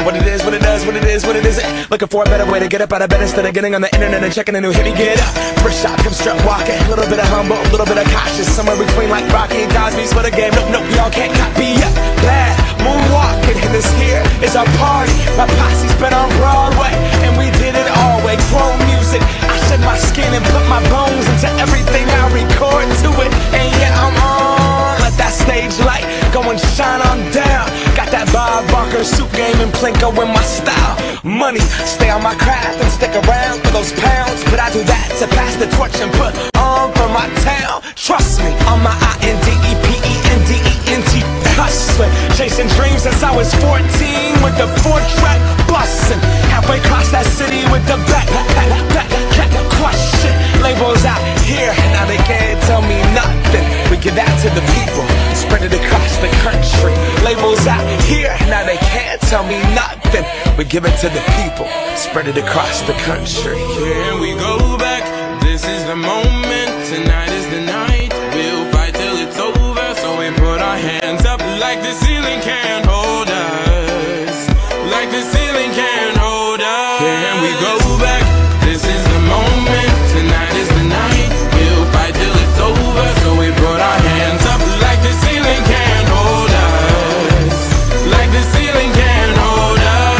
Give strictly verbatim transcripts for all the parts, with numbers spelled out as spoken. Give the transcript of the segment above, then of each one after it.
understand what it is, what it does, what it is, what it isn't. Looking for a better way to get up out of bed instead of getting on the internet and checking a new hit. Me get up, first shot, come strut walking. A little bit of humble, a little bit of cautious. Somewhere between like Rocky and Cosby's for the game. Nope, nope, y'all can't copy up. Bad moonwalking, and this here is our party. My posse's been on Broadway, and we did it all way. Grown music, I shed my skin and put my bones into everything I record to it. And yeah, I'm on. Let that stage light go and shine on down. Got that Bob Barker suit game and Plinko in my style. Money, stay on my craft and stick around for those pounds. But I do that to pass the torch and put on for my town. Trust me, on my I N D E P E N D E N T hustling, chasing dreams since I was fourteen with the four-track bustin'. Halfway across that city with the back, back, back, back, question. Labels out here, now they can't tell me nothing. We give that to the people, spread it across the country. Labels out here, now they can't tell me nothing. We give it to the people, spread it across the country. Here we go back, this is the moment, tonight is the night. We'll fight till it's over, so we put our hands up like the ceiling can't hold us. Like the ceiling can't hold us. Here we go back, this is the moment, tonight is the night. We'll fight till it's over, so we put our hands up like the ceiling can't hold us. Like the ceiling can't hold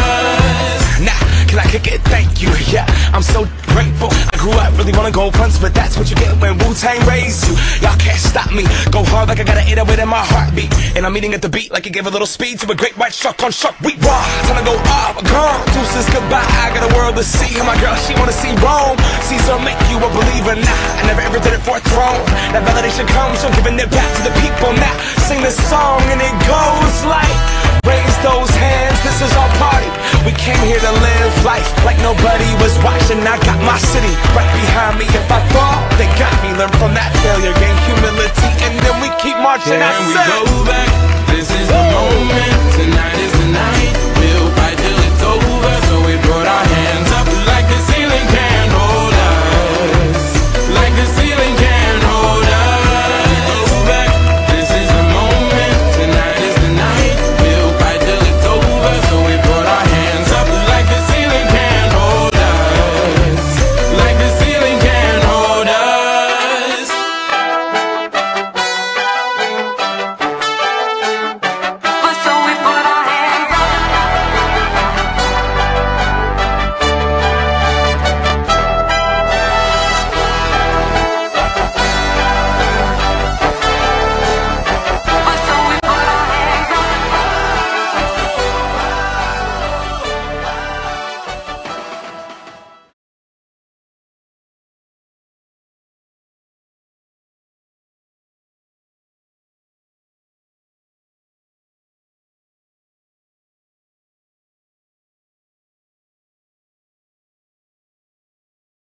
us. Nah, can I kick it? Thank you, yeah, I'm so grateful. I grew up really wanna go fronts, but that's what you get when Wu-Tang raised you. Y'all can't stop me, go hard like I got an eight oh eight in my heartbeat. And I'm eating at the beat like it gave a little speed to a great white shark on shark week. Raw, time to go off, gone, deuces goodbye. I got a world to see, and my girl, she wanna see Rome. Caesar make you a believer, nah, I never ever did it for a throne. That validation comes from giving it back to the people. Now, sing this song and it goes like, raise those hands, this is our party. We came here to live life like nobody was watching. I got my city right behind me. If I fall, they got me. Learn from that failure, gain humility, and then we keep marching. Can we go back?